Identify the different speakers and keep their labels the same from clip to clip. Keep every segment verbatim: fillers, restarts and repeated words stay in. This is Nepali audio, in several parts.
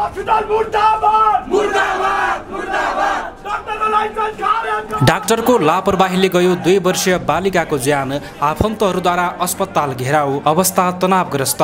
Speaker 1: डाक्टरको लापरवाहीले गयो दुई वर्षीय बालिकाको ज्यान। आफन्तहरूद्वारा अस्पताल घेराउ, अवस्था तनावग्रस्त।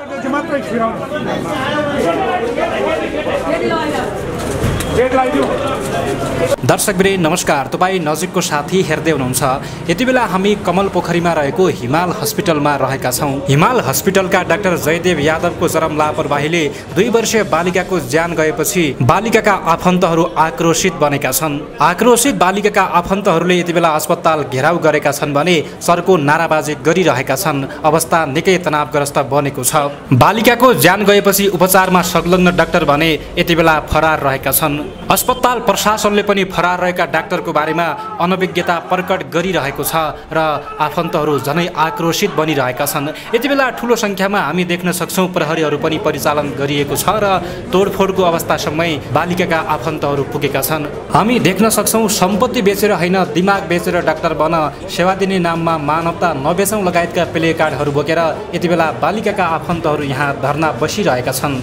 Speaker 1: दर्शकवृन्द नमस्कार, तपाईँ नजिकको साथी हेर्दै हुनुहुन्छ। यति बेला हामी कमल पोखरीमा रहेको हिमाल हस्पिटलमा रहेका छौँ। हिमाल हस्पिटलका डाक्टर जयदेव यादवको चरम लापरवाहीले दुई वर्षीय बालिकाको ज्यान गएपछि बालिकाका आफन्तहरू आक्रोशित बनेका छन्। आक्रोशित बालिकाका आफन्तहरूले यति बेला अस्पताल घेराउ गरेका छन् भने सरको नाराबाजी गरिरहेका छन्। अवस्था निकै तनावग्रस्त बनेको छ। बालिकाको ज्यान गएपछि उपचारमा संलग्न डाक्टर भने यति बेला फरार रहेका छन्। अस्पताल प्रशासनले पनि फरार रहेका डाक्टरको बारेमा अनभिज्ञता प्रकट गरिरहेको छ र आफन्तहरू झनै आक्रोशित बनिरहेका छन्। यति बेला ठुलो सङ्ख्यामा हामी देख्न सक्छौँ प्रहरीहरू पनि परिचालन गरिएको छ र तोडफोडको अवस्थासम्मै बालिकाका आफन्तहरू पुगेका छन्। हामी देख्न सक्छौँ सम्पत्ति बेचेर होइन, दिमाग बेचेर डाक्टर बन, सेवा दिने नाममा मानवता नबेचौँ लगायतका प्ले कार्डहरू बोकेर यति बेला बालिकाका आफन्तहरू यहाँ धरना बसिरहेका छन्।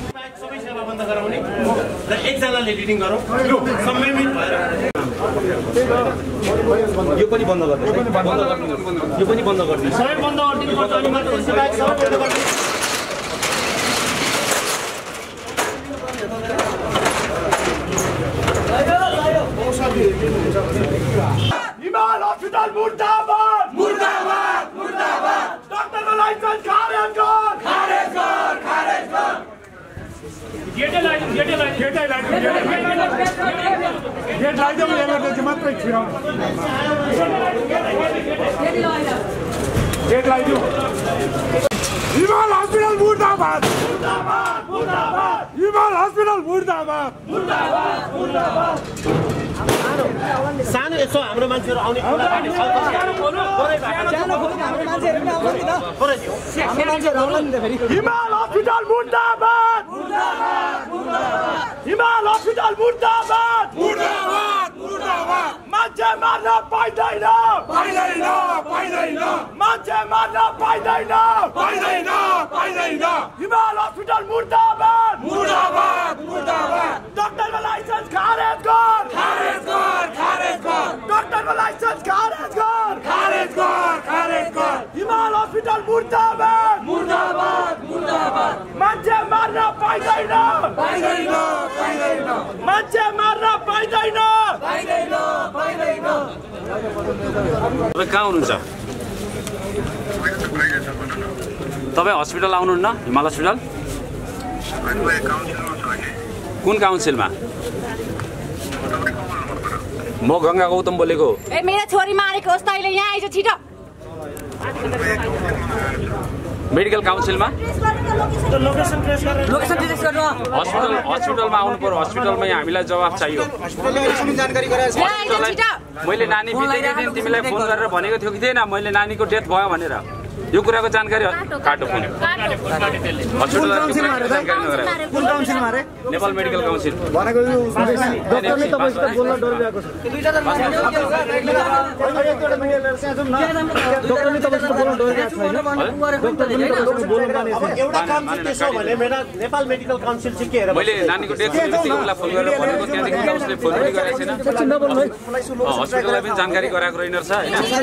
Speaker 2: एकजनाले रिडिङ गरौँ संयमित भएर यो पनि बन्द गर्नु, यो पनि बन्द गर्नु, सबै बन्द गरिदिनु पर्छ। अनि मात्र हुन्छ बाइक सबै बन्द गर्नु। हिमाल हस्पिटल मुर्दाबाद, मुर्दाबाद, मुर्दाबाद। डाक्टरको लाइसेन्स खारेज गर, खारेज गर, खारेज गर। गेटै लाइदिनु, गेटै लाइदिनु, गेटै लाइदिनु, गेट लाइदिनु, एमर्जेन्सी मात्रै छिराउनु। गेट लाइदिनु। हिमाल हस्पिटल मुर्दाबाद, मुर्दाबाद, मुर्दाबाद। हिमाल हस्पिटल मुर्दाबाद, मुर्दाबाद, मुर्दाबाद। सानो यसो हाम्रो मान्छेहरू आउने कुरा बाटे छ। हिमाल हस्पिटल मुर्दाबाद, मुर्दाबाद, मुर्दाबाद। हिमाल हस्पिटल मुर्दाबाद, मुर्दाबाद, मुर्दाबाद। मान्छे मार्न पाइँदैन, पाइँदैन, पाइँदैन। मान्छे मार्न पाइँदैन, पाइँदैन, पाइँदैन। हिमाल हस्पिटल मुर्दाबाद, मुर्दाबाद, मुर्दाबाद। डाक्टरको लाइसेन्स खारेज गर, खारेज गर, खारेज गर। डाक्टरको लाइसेन्स खारेज गर, खारेज गर, खारेज गर। हिमाल हस्पिटल मुर्दाबाद, मुर्दाबाद, मुर्दाबाद। मान्छे मार्न पाइँदैन, पाइँदैन, पाइँदैन। मान्छे मार्न पाइँदैन, पाइँदैन, पाइँदैन। तपाईँ कहाँ हुनुहुन्छ? तपाईँ हस्पिटल आउनुहुन्न? हिमाल हस्पिटल कुन काउन्सिलमा? म गङ्गा गौतम बोलेको।
Speaker 3: ए मेरो छोरी मारेको होस् तैँले यहाँ आइज छिटो।
Speaker 2: मेडिकल काउन्सिलमा
Speaker 3: लोकेसन ट्रेस गर्नु।
Speaker 2: हस्पिटल हस्पिटलमा आउनु पर्यो। हस्पिटलमै हामीलाई जवाफ चाहियो। मैले नानी बितेकै दिन तिमीलाई फोन गरेर भनेको थियो कि थिएन मैले नानीको डेथ भयो भनेर? यो कुराको जानकारी काटो फोन। नेपाल मेडिकल काउन्सिल मैले नानीको डेथ उसलाई फोन गरेर भनेको, त्यहाँदेखि उसले फोन पनि गरेको छैन। हस्पिटललाई पनि जानकारी गराएको रहेन रहेछ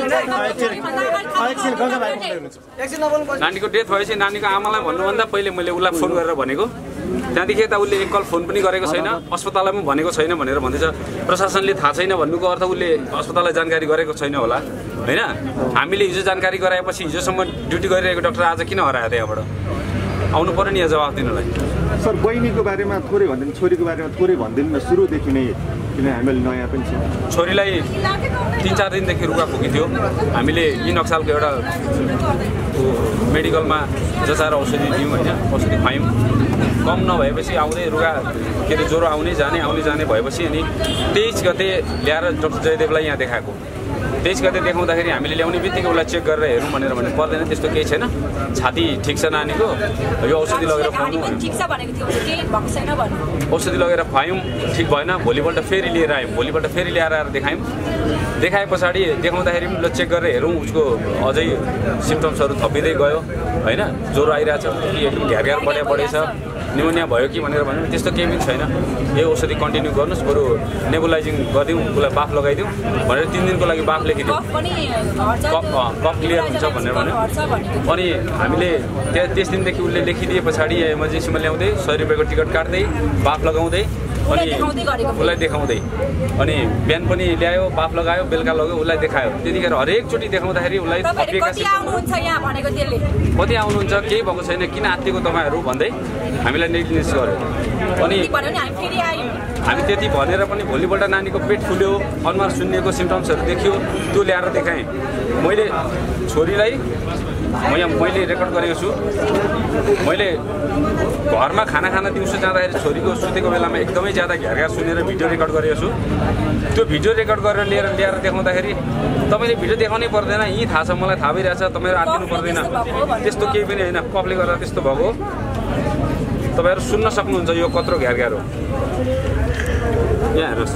Speaker 2: होइन। नानीको डेथ भएपछि नानीको आमालाई भन्नुभन्दा पहिले मैले उसलाई फोन गरेर भनेको, त्यहाँदेखि यता उसले एक कल फोन पनि गरेको छैन, अस्पताललाई पनि भनेको छैन भनेर भन्दैछ। प्रशासनले थाहा छैन भन्नुको अर्थ उसले अस्पताललाई जानकारी गरेको छैन होला होइन। हामीले हिजो जानकारी गराएपछि हिजोसम्म ड्युटी गरिरहेको डाक्टर आज किन हरायो त्यहाँबाट? आउनु पर्यो नि यहाँ जवाफ दिनलाई।
Speaker 4: सर बहिनीको बारेमा थोरै भनिदिनु, छोरीको बारेमा थोरै भनिदिनु न सुरुदेखि नै, किन हामीले नयाँ पनि छ।
Speaker 2: छोरीलाई तिन चार दिनदेखि रुगा फुकिथ्यो। हामीले यी नक्सालको एउटा मेडिकलमा जचाएर औषधि दियौँ होइन, औषधि खुवायौँ। कम नभएपछि आउँदै रुगा के अरे ज्वरो आउने जाने आउने जाने भएपछि अनि तेइस गते ल्याएर डाक्टर जयदेवलाई यहाँ देखाएको। तेइस गते देखाउँदाखेरि हामीले ल्याउने बित्तिकै उसलाई चेक गरेर हेरौँ भनेर भने पर्दैन, त्यस्तो केही छैन, छाती ठिक छ नानीको, यो औषधि लगेर खुवाउनु औषधि लगेर खुवायौँ, ठिक भएन। भोलिपल्ट फेरि लिएर आयौँ, भोलिपल्ट फेरि ल्याएर आएर देखायौँ। देखाए पछाडि देखाउँदाखेरि पनि ल चेक गरेर हेरौँ, उसको अझै सिम्टम्सहरू थपिँदै गयो होइन। ज्वरो आइरहेछ कि एकदम घ्यार घ्यार बढे बढेछ निमोनिया भयो कि भनेर भन्यो त्यस्तो केही पनि छैन यो औषधि कन्टिन्यू गर्नुहोस् बरु नेबुलाइजिङ गरिदिउँ उसलाई बाफ लगाइदिउँ भनेर तिन दिनको लागि बाफ लेखिदिउँ कफ कफ क्लियर हुन्छ भनेर भन्यो अनि हामीले त्यहाँ त्यस दिनदेखि उसले लेखिदिए पछाडि इमर्जेन्सीमा ल्याउँदै सय रुपियाँको टिकट काट्दै बाफ लगाउँदै अनि उसलाई देखाउँदै अनि बिहान पनि ल्यायो बाफ लगायो बेलुका लग्यो उसलाई देखायो त्यतिखेर हरेकचोटि देखाउँदाखेरि उसलाई
Speaker 3: कति आउनुहुन्छ यहाँ भनेको त्यसले
Speaker 2: कति आउनुहुन्छ केही भएको छैन किन आत्तिको तपाईँहरू भन्दै हामीलाई नेग्लिजेन्स गर्यो अनि हामी त्यति भनेर पनि भोलिपल्ट नानीको पेट फुल्यो अनुहार सुन्निएको सिम्टम्सहरू देखियो त्यो ल्याएर देखाएँ मैले छोरीलाई म यहाँ मैले रेकर्ड गरेको छु मैले घरमा खाना खाना दिउँसो जाँदाखेरि छोरीको सुतेको बेलामा एकदमै ज्यादा घ्यार सुनेर भिडियो रेकर्ड गरेको छु त्यो भिडियो रेकर्ड गरेर लिएर ल्याएर देखाउँदाखेरि तपाईँले भिडियो देखाउनै पर्दैन यहीँ थाहा छ मलाई थाहा भइरहेछ तपाईँहरू आत्तिनु पर्दैन त्यस्तो केही पनि होइन कफले गर्दा त्यस्तो भएको तपाईँहरू सुन्न सक्नुहुन्छ यो कत्रो घ्यार घ्यार हो यहाँ हेर्नुहोस्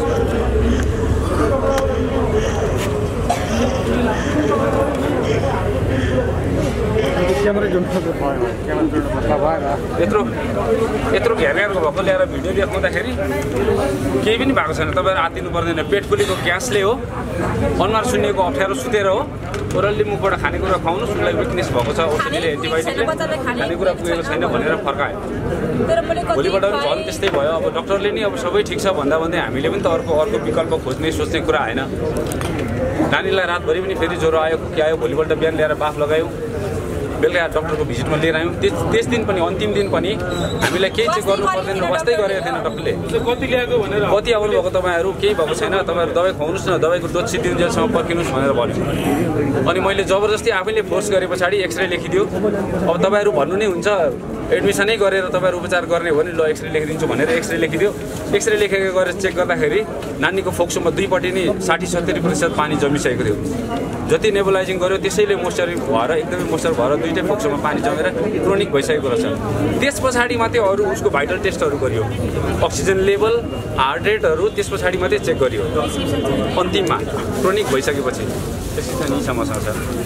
Speaker 2: यत्रो यत्रो घ्यार घ्यारको भएको ल्याएर भिडियो देखाउँदाखेरि केही पनि भएको छैन तपाईँहरू आत्तिनु पर्दैन पेट फुलेको ग्यासले हो अनुहार सुन्निएको अप्ठ्यारो सुतेर हो ओरल्ली मुखबाट खानेकुरा खुवाउनुहोस् उसलाई विकनेस भएको छ औषधिले एन्टिबायोटिकले खानेकुरा पुगेको छैन भनेर फर्कायो भोलिपल्ट पनि झन् त्यस्तै भयो अब डक्टरले नि अब सबै ठिक छ भन्दा भन्दै हामीले पनि त अर्को अर्को विकल्प खोज्ने सोच्ने कुरा होइन नानीलाई रातभरि पनि फेरि ज्वरो आयो के आयो भोलिपल्ट बिहान ल्याएर बाफ लगायो बेलुका डक्टरको भिजिटमा लिएर आयौँ त्यस त्यस दिन पनि अन्तिम दिन पनि हामीलाई केही चाहिँ गर्नु पर्दैन वास्तै गरेको थिएन डक्टरले कति ल्याएको भनेर कति आउनुभएको तपाईँहरू केही भएको छैन तपाईँहरू दबाई खुवाउनुहोस् न दबाईको डोज छिटिन्जेलसम्म पर्खिनुहोस् भनेर भन्यो अनि मैले जबरजस्ती आफैले फोर्स गरे पछाडि एक्सरे लेखिदियो अब तपाईँहरू भन्नु नै हुन्छ एडमिसनै गरेर तपाईँहरू उपचार गर्ने हो भने ल एक्सरे लेखिदिन्छु भनेर एक्सरे लेखिदियो एक्सरे लेखेको गरेर चेक गर्दाखेरि नानीको फोक्सोमा दुईपट्टि नै साठी सत्तरी प्रतिशत पानी जमिसकेको थियो जति नेबुलाइजिङ गर्यो त्यसैले मोइस्चर भएर एकदमै मोइस्चर भएर दुईटै फोक्सोमा पानी जमेर क्रोनिक भइसकेको रहेछ त्यस पछाडि मात्रै अरू उसको भाइटल टेस्टहरू गरियो अक्सिजन लेभल हार्ट रेटहरू त्यस पछाडि मात्रै चेक गरियो अन्तिममा क्रोनिक भइसकेपछि त्यसै छ नि समस्या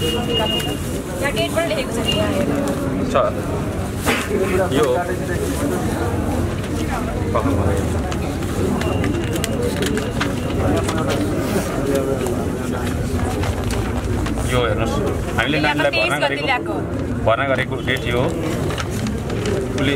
Speaker 2: छ यो यो हेर्नुहोस् हामीले नानीलाई भर्ना गरेको भर्ना गरेको डेट यो उसले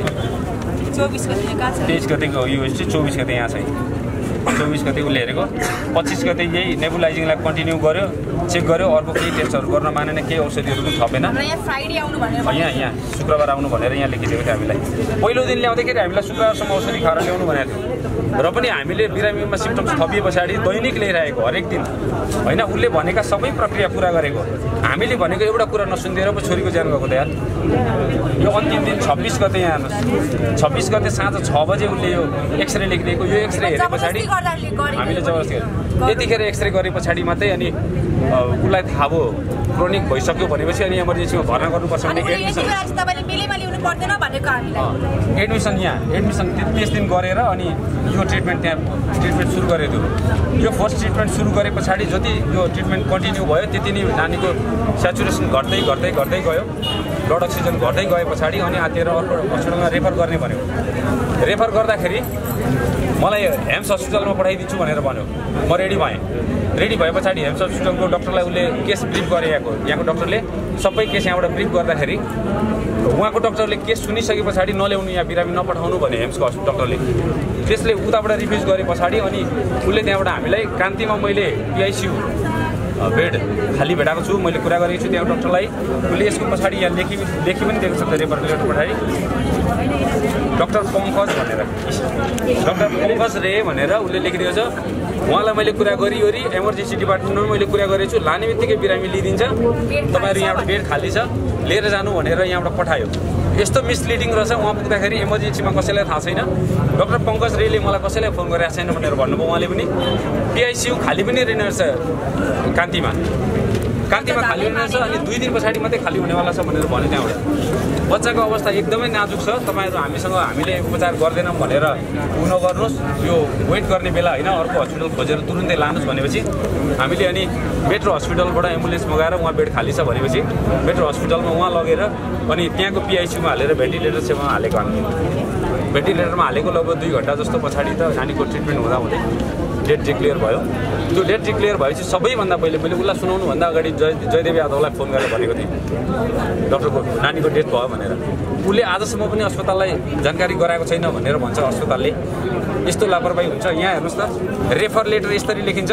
Speaker 2: तेइस गतिको यो चाहिँ चौबिस गते यहाँ चाहिँ चौबिस गते उसले हेरेको पच्चिस गते यही नेबुलाइजिङलाई कन्टिन्यू गर्यो चेक गर्यो अर्को केही टेस्टहरू गर्न मानेन केही औषधिहरू पनि थपेन यहाँ यहाँ शुक्रबार आउनु भनेर यहाँ लेखिदिएको थियो हामीलाई पहिलो दिन ल्याउँदाखेरि हामीलाई शुक्रबारसम्म औषधि खाएर ल्याउनु भनेको थियो र पनि हामीले बिरामीमा सिम्टम्स थपिए पछाडि दैनिक ल्याइरहेको हरेक दिन होइन उसले भनेका सबै प्रक्रिया पुरा गरेको हामीले भनेको एउटा कुरा नसुनिदिएर पो छोरीको ज्यान गएको त यार यो अन्तिम दिन छब्बिस गते यहाँ हेर्नुहोस् छब्बिस गते साँझ छ बजे उसले यो एक्सरे लेखिदिएको यो एक्सरे हेरे पछाडि हामीले जबरजस्ती यतिखेर एक्सरे गरे पछाडि मात्रै अनि उसलाई थाहा भयो क्रोनिक भइसक्यो भनेपछि अनि इमर्जेन्सीमा भर्ना गर्नुपर्छ भने एडमिसन यहाँ एडमिसन त्यस दिन गरेर अनि यो ट्रिटमेन्ट त्यहाँ ट्रिटमेन्ट सुरु गरेको थियो यो फर्स्ट ट्रिटमेन्ट सुरु गरे पछाडि जति यो ट्रिटमेन्ट कन्टिन्यू भयो त्यति नै नानीको सेचुरेसन घट्दै घट्दै घट्दै गयो ब्लड अक्सिजन घट्दै गए पछाडि अनि आतिर अर्को हस्पिटलमा रेफर गर्ने भन्यो रेफर गर्दाखेरि मलाई हेम्स हस्पिटलमा पठाइदिन्छु भनेर भन्यो म रेडी भएँ रेडी भए पछाडि हेम्स हस्पिटलको डक्टरलाई उसले केस ब्रिफ गरे यहाँको यहाँको डक्टरले सबै केस यहाँबाट ब्रिफ गर्दाखेरि उहाँको डक्टरले केस सुनिसके पछाडि नल्याउनु यहाँ बिरामी नपठाउनु भने हेम्सको डक्टरले त्यसले उताबाट रिफ्युज गरे पछाडि अनि उसले त्यहाँबाट हामीलाई कान्तिमा मैले पिआइसियु बेड खाली भेटाएको छु मैले कुरा गरेको छु त्यहाँ डक्टरलाई उसले यसको पछाडि यहाँ लेखि लेखि पनि दिएको छ त रेफर लेटर पछाडि डक्टर पङ्कज भनेर डक्टर पङ्कज रे भनेर उसले लेखिदिएको छ उहाँलाई मैले कुरा गरिवरी इमर्जेन्सी डिपार्टमेन्टमा मैले कुरा गरेको छु लाने बित्तिकै बिरामी लिइदिन्छ तपाईँहरू यहाँबाट बेड खाली छ लिएर जानु भनेर यहाँबाट पठायो यस्तो मिसलिडिङ रहेछ उहाँ पुग्दाखेरि इमर्जेन्सीमा कसैलाई थाहा छैन डक्टर पङ्कज रेले मलाई कसैलाई फोन गरेको छैन भनेर भन्नुभयो उहाँले पनि पिआइसियु खाली पनि रहेछ कान्तिमा कान्तिमा खाली हुनेछ अनि दुई दिन पछाडि मात्रै खाली हुनेवाला छ भनेर भन्यो त्यहाँबाट बच्चाको अवस्था एकदमै नाजुक छ तपाईँहरू हामीसँग हामीले उपचार गर्दैनौँ भनेर उ नगर्नुहोस् यो वेट गर्ने बेला होइन अर्को हस्पिटल खोजेर तुरुन्तै लानुहोस् भनेपछि हामीले अनि मेट्रो हस्पिटलबाट एम्बुलेन्स मगाएर उहाँ बेड खाली छ भनेपछि मेट्रो हस्पिटलमा उहाँ लगेर अनि त्यहाँको पिआइसियुमा हालेर भेन्टिलेटर सेवामा हालेको हामी भेन्टिलेटरमा हालेको लगभग दुई घन्टा जस्तो पछाडि त नानीको ट्रिटमेन्ट हुँदा हुँदै डेट डिक्लेयर भयो। त्यो डेट डिक्लेयर भएपछि सबैभन्दा पहिले मैले उसलाई सुनाउनुभन्दा अगाडि जय जयदेव यादवलाई फोन गरेर भनेको थिएँ डक्टरको नानीको डेथ भयो भनेर। उसले आजसम्म पनि अस्पताललाई जानकारी गराएको छैन भनेर भन्छ अस्पतालले। यस्तो लापरवाही हुन्छ। यहाँ हेर्नुहोस् त, रेफर लेटर यसरी लेखिन्छ।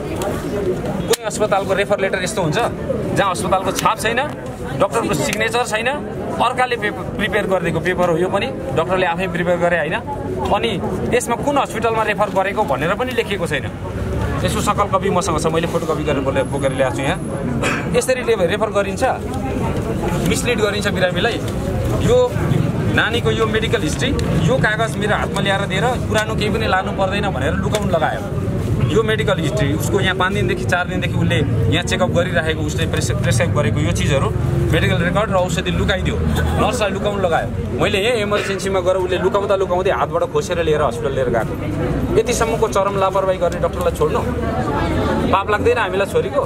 Speaker 2: कुनै अस्पतालको रेफर लेटर यस्तो हुन्छ जहाँ अस्पतालको छाप छैन, डक्टरको सिग्नेचर छैन, अर्काले पेपर प्रिपेयर गरिदिएको पेपर हो यो पनि, डक्टरले आफै प्रिपेयर गरे होइन। अनि त्यसमा कुन हस्पिटलमा रेफर गरेको भनेर पनि लेखिएको छैन। यसको सकल कपी मसँग छ, मैले फोटोकपी गरेर बोकेर ल्याएको छु यहाँ। यसरी रेफर गरिन्छ, मिसलिड गरिन्छ बिरामीलाई। यो नानीको यो मेडिकल हिस्ट्री, यो कागज मेरो हातमा ल्याएर दिएर पुरानो केही पनि लानु पर्दैन भनेर लुकाउनु लगायो। यो मेडिकल हिस्ट्री उसको यहाँ पाँच दिनदेखि चार दिनदेखि उसले यहाँ चेकअप गरिराखेको, उसले प्रेस प्रेसक्राइब गरेको यो चिजहरू मेडिकल रेकर्ड र औषधि लुकाइदियो, नर्सलाई लुकाउनु लगायो। मैले यहीँ इमर्जेन्सीमा गएर उसले लुकाउँदा लुकाउँदै हातबाट खोसेर लिएर हस्पिटल लिएर गएको। यतिसम्मको चरम लापरवाही गर्ने डक्टरलाई छोड्नु पाप लाग्दैन हामीलाई छोरीको?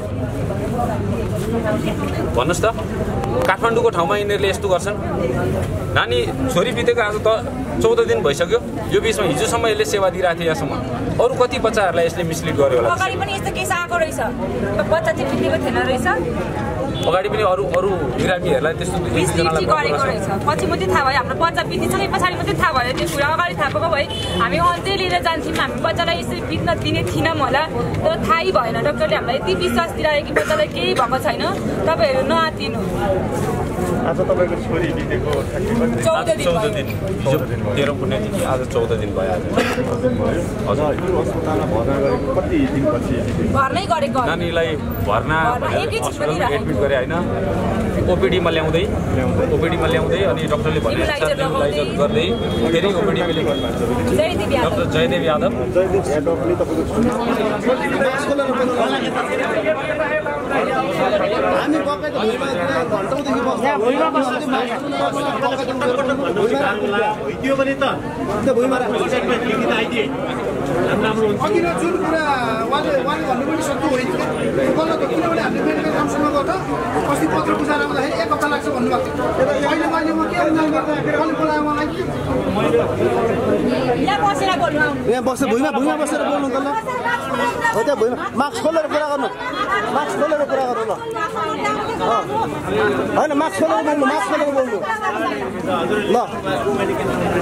Speaker 2: भन्नुहोस् त, काठमाडौँको ठाउँमा यिनीहरूले यस्तो गर्छन्। नानी छोरी बितेको आज त चौध दिन भइसक्यो। यो बिचमा हिजोसम्म यसले सेवा दिइरहेको थियो यहाँसम्म। अरू कति बच्चाहरूलाई यसले मिसलिड गर्यो होला?
Speaker 3: अगाडि पनि यस्तो केस आएको रहेछ, बच्चा चाहिँ बितेको थिएन रहेछ।
Speaker 2: अगाडि पनि अरू अरू बिरामीहरूलाई त्यस्तो
Speaker 3: मिसलिड गरेको रहेछ। पछि मात्रै थाहा भयो, हाम्रो बच्चा बितिसके पछाडि मात्रै थाहा भयो। त्यो कुरा अगाडि थाहा पाएको भए हामी अझै लिएर जान्थ्यौँ। हामी बच्चालाई यसरी बित्न दिने थिएनौँ होला, तर थाहै भएन। डक्टरले हामीलाई यति विश्वास दिइरहेको कि बच्चालाई केही भएको छैन, तपाईँहरू नआतिनु।
Speaker 4: आज तपाईँको छोरी बितेको
Speaker 3: चौध दिन
Speaker 2: चौध दिन हिजो तेह्र पुण्यदेखि आज चौध दिन भयो। आज
Speaker 4: अस्पतालमा भर्ना गरेको कति दिनपछि
Speaker 3: भर्नै गरेको
Speaker 2: नानीलाई भर्ना हस्पिटलमा एडमिट गरे होइन, ओपिडीमा ल्याउँदै ओपिडीमा ल्याउँदै अनि डक्टरले भने नेबुलाइजर गर्दै फेरि ओपिडीमा डक्टर जयदेव यादव
Speaker 5: त्यो पनि त त्यो भुइँमा आइदिए अघि न जुन कुरा उहाँले उहाँले भन्नु पनि सक्नु होइन गलत हो। किनभने हामीले मेडिकल काउन्सिलमा गर्दा अस्ति पत्र बुझाएर आउँदाखेरि एक हप्ता लाग्छ भन्नुभएको थियो। अहिले मैले म के अनुमान गर्दाखेरि अलिक बोलायो मलाई
Speaker 6: यहाँ बसेर भुइँमा भुइँमा बसेर बोल्नु त ल। हो त्यहाँ भुइँमा मास्क खोलेर कुरा गर्नु, मास्क खोलेर कुरा गर्नु ल। होइन मास्क खोलेर बोल्नु, मास्क खोलेर बोल्नु ल।